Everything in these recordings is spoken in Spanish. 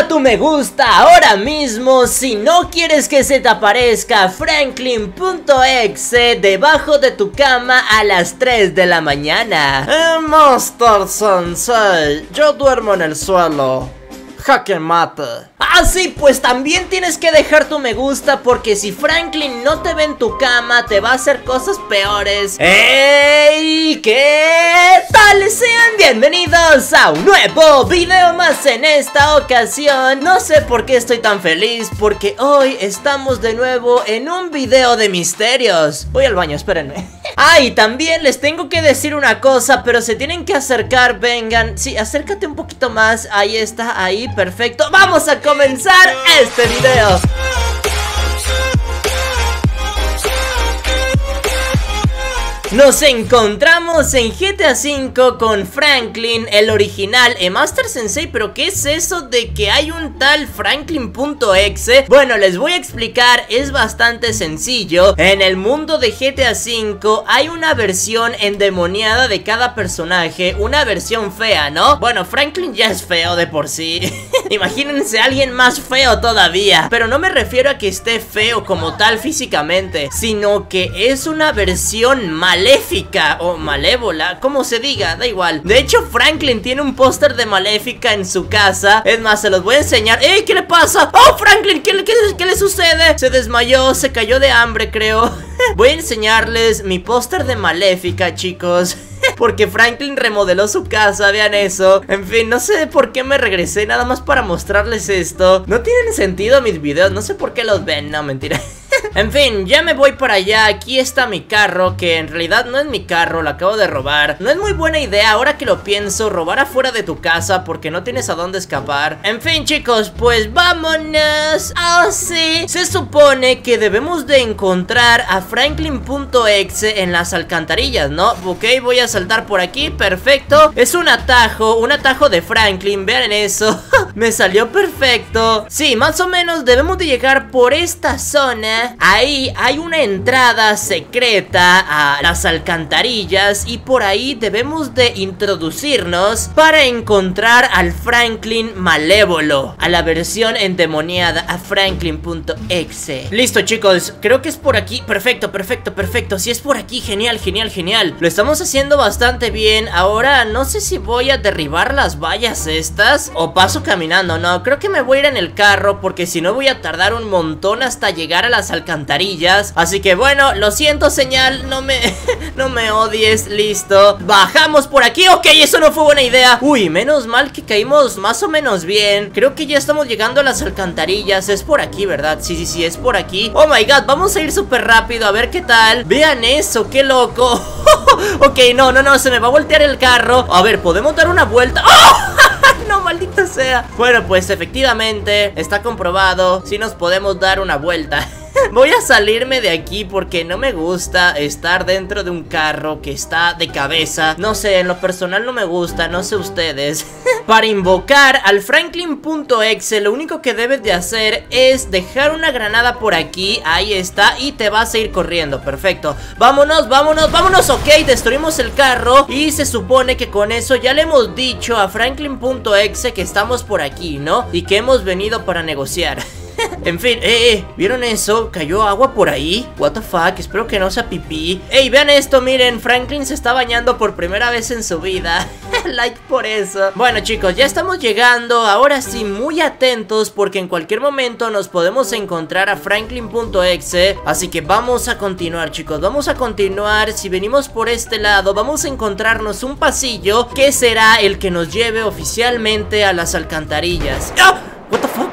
Deja tu me gusta ahora mismo si no quieres que se te aparezca Franklin.exe debajo de tu cama a las 3 de la mañana. Master Sensei, yo duermo en el suelo. Jaque mate. Ah, sí, pues también tienes que dejar tu me gusta, porque si Franklin no te ve en tu cama, te va a hacer cosas peores. ¡Ey! ¿Qué tal? Sean bienvenidos a un nuevo video más en esta ocasión. No sé por qué estoy tan feliz, porque hoy estamos de nuevo en un video de misterios. Voy al baño, espérenme. Ah, y también les tengo que decir una cosa, pero se tienen que acercar, vengan. Sí, acércate un poquito más, ahí está, ahí, perfecto. Vamos a comenzar este video. Nos encontramos en GTA V con Franklin, el original, Master Sensei, pero ¿qué es eso de que hay un tal Franklin.exe? Bueno, les voy a explicar, es bastante sencillo. En el mundo de GTA V hay una versión endemoniada de cada personaje, una versión fea, ¿no? Bueno, Franklin ya es feo de por sí. Imagínense a alguien más feo todavía. Pero no me refiero a que esté feo como tal físicamente, sino que es una versión maléfica o malévola, como se diga, da igual. De hecho, Franklin tiene un póster de Maléfica en su casa. Es más, se los voy a enseñar. ¡Ey! ¿Qué le pasa? ¡Oh, Franklin! ¿Qué le sucede? Se desmayó, se cayó de hambre, creo. Voy a enseñarles mi póster de Maléfica, chicos. Porque Franklin remodeló su casa, vean eso. En fin, no sé por qué me regresé nada más para mostrarles esto. No tienen sentido mis videos, no sé por qué los ven, no, mentira. En fin, ya me voy para allá. Aquí está mi carro, que en realidad no es mi carro, lo acabo de robar. No es muy buena idea, ahora que lo pienso, robar afuera de tu casa, porque no tienes a dónde escapar. En fin, chicos, pues vámonos. Oh, sí, se supone que debemos de encontrar a Franklin.exe en las alcantarillas, ¿no? Ok, voy a saltar por aquí, perfecto. Es un atajo de Franklin, vean eso. Me salió perfecto. Sí, más o menos debemos de llegar por esta zona. Ahí hay una entrada secreta a las alcantarillas y por ahí debemos de introducirnos para encontrar al Franklin malévolo, a la versión endemoniada, a Franklin.exe. Listo, chicos, creo que es por aquí. Perfecto, perfecto, perfecto. Si es por aquí, genial, genial, genial. Lo estamos haciendo bastante bien. Ahora no sé si voy a derribar las vallas estas o paso caminando. No, creo que me voy a ir en el carro, porque si no voy a tardar un montón hasta llegar a las alcantarillas. Así que bueno, lo siento, señal, no me odies. Listo, bajamos por aquí. Ok, eso no fue buena idea. Uy, menos mal que caímos más o menos bien. Creo que ya estamos llegando a las alcantarillas. Es por aquí, ¿verdad? Sí, sí, sí, es por aquí. Oh my god, vamos a ir súper rápido, a ver qué tal. Vean eso, qué loco. Ok, no, se me va a voltear el carro. A ver, ¿podemos dar una vuelta? ¡Oh! No, maldita sea. Bueno, pues efectivamente está comprobado, si nos podemos dar una vuelta. Voy a salirme de aquí porque no me gusta estar dentro de un carro que está de cabeza. No sé, en lo personal no me gusta, no sé ustedes. Para invocar al Franklin.exe, lo único que debes de hacer es dejar una granada por aquí. Ahí está, y te vas a ir corriendo, perfecto. Vámonos, vámonos, vámonos. Ok, destruimos el carro y se supone que con eso ya le hemos dicho a Franklin.exe que estamos por aquí, ¿no? Y que hemos venido para negociar. En fin, ¿vieron eso? ¿Cayó agua por ahí? What the fuck, espero que no sea pipí. Vean esto, miren, Franklin se está bañando por primera vez en su vida. Like por eso. Bueno, chicos, ya estamos llegando. Ahora sí, muy atentos, porque en cualquier momento nos podemos encontrar a Franklin.exe. Así que vamos a continuar, chicos, vamos a continuar. Si venimos por este lado, vamos a encontrarnos un pasillo que será el que nos lleve oficialmente a las alcantarillas. ¡Oh! What the fuck.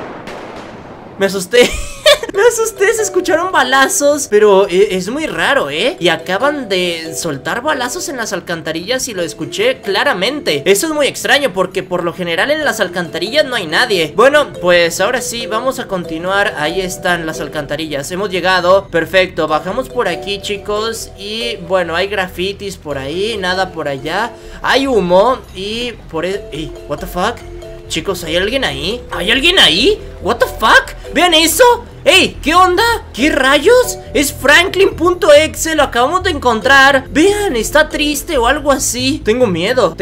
Me asusté. Me asusté, se escucharon balazos. Pero es muy raro, y acaban de soltar balazos en las alcantarillas y lo escuché claramente. Eso es muy extraño, porque por lo general en las alcantarillas no hay nadie. Bueno, pues ahora sí, vamos a continuar. Ahí están las alcantarillas, hemos llegado, perfecto. Bajamos por aquí, chicos. Y bueno, hay grafitis por ahí, nada por allá. Hay humo y por... what the fuck. Chicos, ¿hay alguien ahí? ¿Hay alguien ahí? What the fuck. Vean eso. ¡Ey! ¿Qué onda? ¿Qué rayos? Es Franklin.exe, lo acabamos de encontrar. Vean, está triste o algo así. Tengo miedo.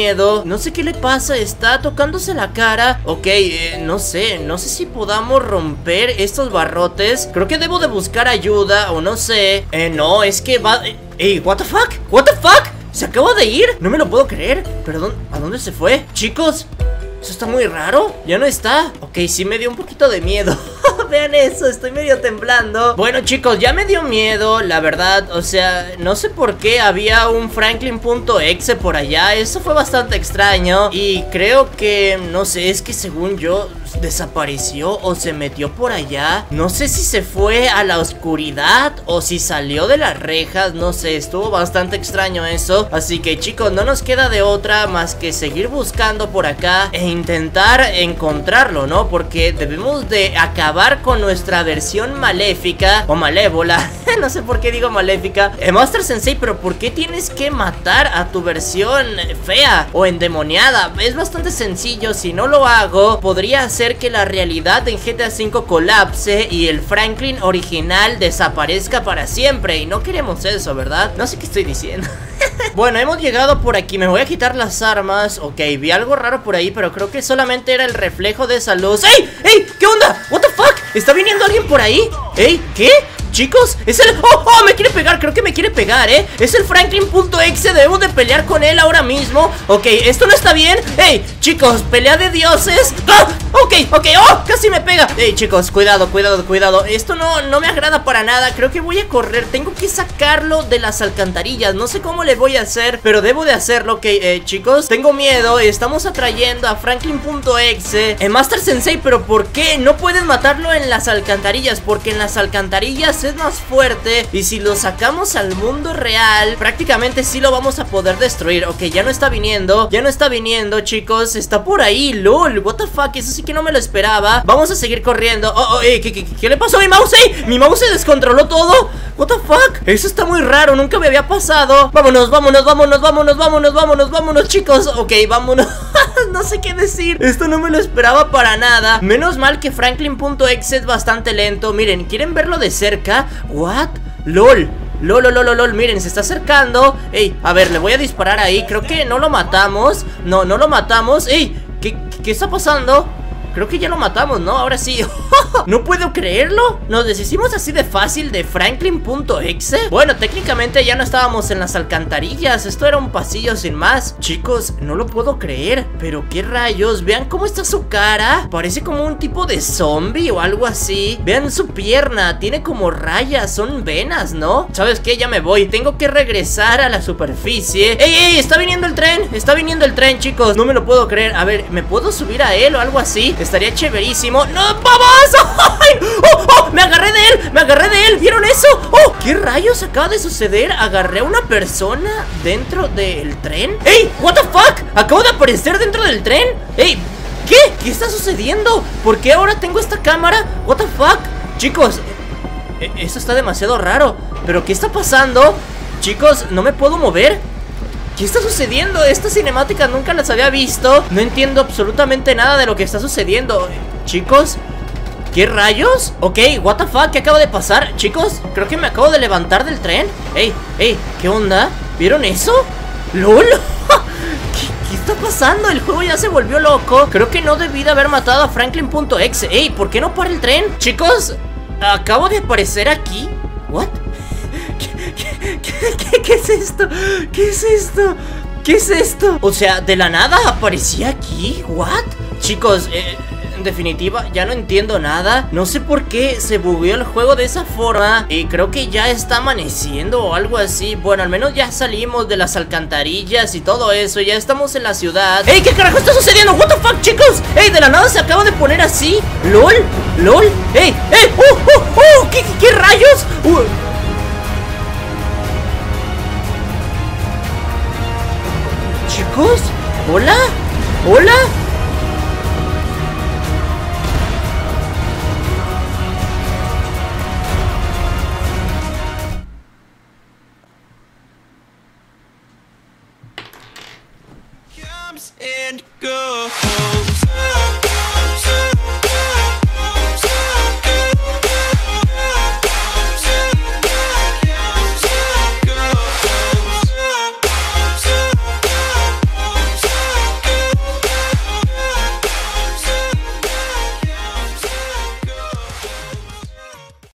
No sé qué le pasa, está tocándose la cara. Ok, no sé si podamos romper estos barrotes. Creo que debo de buscar ayuda o no sé. No, es que va... Ey, what the fuck? What the fuck? ¿Se acaba de ir? No me lo puedo creer. Perdón, ¿a dónde se fue? Chicos, eso está muy raro. Ya no está. Ok, sí me dio un poquito de miedo. Vean eso, estoy medio temblando. Bueno, chicos, ya me dio miedo, la verdad. O sea, no sé por qué había un Franklin.exe por allá. Eso fue bastante extraño. Y creo que, no sé, es que según yo desapareció o se metió por allá. No sé si se fue a la oscuridad o si salió de las rejas. No sé, estuvo bastante extraño eso. Así que, chicos, no nos queda de otra más que seguir buscando por acá e intentar encontrarlo, ¿no? Porque debemos de acabar con nuestra versión maléfica o malévola. No sé por qué digo maléfica. Master Sensei, pero ¿por qué tienes que matar a tu versión fea o endemoniada? Es bastante sencillo. Si no lo hago, podría hacer que la realidad en GTA V colapse y el Franklin original desaparezca para siempre. Y no queremos eso, ¿verdad? No sé qué estoy diciendo. Bueno, hemos llegado por aquí. Me voy a quitar las armas. Ok, vi algo raro por ahí, pero creo que solamente era el reflejo de esa luz. ¡Ey! ¡Ey! ¿Qué onda? ¿What the fuck? ¿Está viniendo alguien por ahí? ¿Ey? ¿Qué? Chicos, es el... ¡Oh! Me quiere pegar, creo que me quiere pegar, es el Franklin.exe, debemos de pelear con él ahora mismo. Ok, esto no está bien. ¡Ey! Chicos, pelea de dioses. ¡Ah! Ok, ¡oh! Casi me pega. ¡Ey, chicos! Cuidado. Esto no me agrada para nada. Creo que voy a correr, tengo que sacarlo de las alcantarillas. No sé cómo le voy a hacer, pero debo de hacerlo. Ok, chicos, tengo miedo. Estamos atrayendo a Franklin.exe. Master Sensei, pero ¿por qué no pueden matarlo en las alcantarillas? Porque en las alcantarillas es más fuerte y si lo sacamos al mundo real prácticamente sí lo vamos a poder destruir. Ok, ya no está viniendo, chicos. Está por ahí, lol, what the fuck, eso sí que no me lo esperaba. Vamos a seguir corriendo. ¿Qué le pasó a mi mouse? Mi mouse se descontroló todo. What the fuck, eso está muy raro, nunca me había pasado. Vámonos, chicos. Ok, vámonos. No sé qué decir, esto no me lo esperaba para nada. Menos mal que Franklin.exe es bastante lento. Miren, ¿quieren verlo de cerca? What? LOL, miren, se está acercando. Ey, a ver, le voy a disparar ahí. Creo que no lo matamos. No lo matamos. Ey, ¿qué está pasando? Creo que ya lo matamos, ¿no? Ahora sí. No puedo creerlo. Nos deshicimos así de fácil de Franklin.exe. Bueno, técnicamente ya no estábamos en las alcantarillas. Esto era un pasillo sin más. Chicos, no lo puedo creer. Pero qué rayos, vean cómo está su cara. Parece como un tipo de zombie o algo así. Vean su pierna, tiene como rayas, son venas, ¿no? ¿Sabes qué? Ya me voy, tengo que regresar a la superficie. ¡Ey! Está viniendo el tren, chicos. No me lo puedo creer. A ver, ¿me puedo subir a él o algo así? Estaría chéverísimo. ¡No, vamos! ¡Ay! ¡Oh! Me agarré de él. ¿Vieron eso? ¡Oh! ¿Qué rayos acaba de suceder? Agarré a una persona dentro del tren. ¡Ey! ¿What the fuck? Acabo de aparecer dentro del tren. ¡Ey! ¿Qué está sucediendo? ¿Por qué ahora tengo esta cámara? ¿What the fuck? Chicos, eso está demasiado raro. ¿Pero qué está pasando? Chicos, ¿no me puedo mover? ¿Qué está sucediendo? Estas cinemáticas nunca las había visto. No entiendo absolutamente nada de lo que está sucediendo. Chicos, ¿qué rayos? Ok, what the fuck, ¿qué acaba de pasar? Chicos, creo que me acabo de levantar del tren. Ey, ¿qué onda? ¿Vieron eso? ¡Lol! ¿Qué está pasando? El juego ya se volvió loco. Creo que no debí de haber matado a Franklin.exe. Ey, ¿por qué no para el tren? Chicos, acabo de aparecer aquí. ¿What? ¿Qué es esto? ¿Qué es esto? O sea, de la nada aparecía aquí. ¿What? Chicos, en definitiva, ya no entiendo nada. No sé por qué se bugueó el juego de esa forma. Y creo que ya está amaneciendo o algo así. Bueno, al menos ya salimos de las alcantarillas y todo eso. Ya estamos en la ciudad. ¡Ey! ¿Qué carajo está sucediendo? ¿What the fuck, chicos? ¡Ey! De la nada se acaba de poner así. ¡Lol! ¡Ey! ¿Qué rayos? Chicos, ¿hola?